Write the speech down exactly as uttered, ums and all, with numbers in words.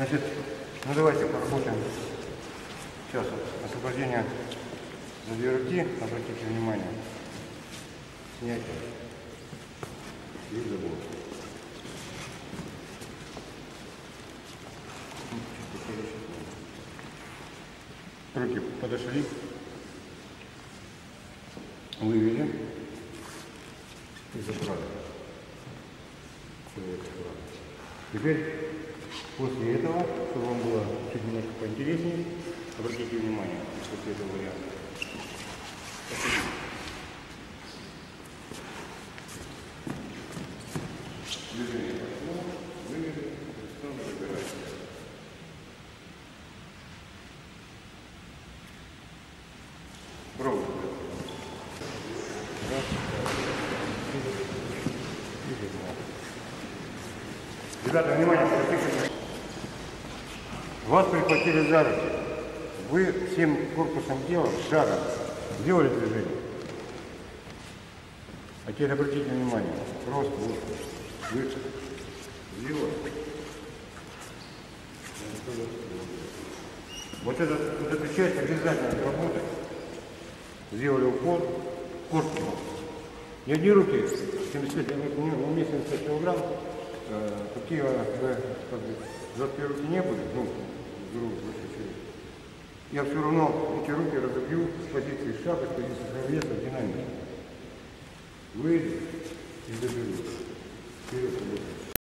Значит, ну давайте поработаем. Сейчас освобождение за две руки, обратите внимание. Снятие. И забор. Руки подошли. Вывели. И забрали. Теперь после этого, чтобы вам было чуть немножко поинтереснее, обратите внимание после этого варианта. Движение пошло, вывели, снова забираете. Пробуйте. Ребята, внимание, вас прихватили за руки. Вы всем корпусом тела, шагом сделали движение. А теперь обратите внимание, просто вот, вы сделали. Вот, это, вот эту часть обязательно отработать. Сделали упор, корпусом. Не одни руки, семьдесят пять, уместно семьдесят пять килограмм. Какие жесткие руки не были, ну, грубо, я все равно эти руки разобью с позиции шага, с позиции веса, динамики. Выйду и заберу. Вперед.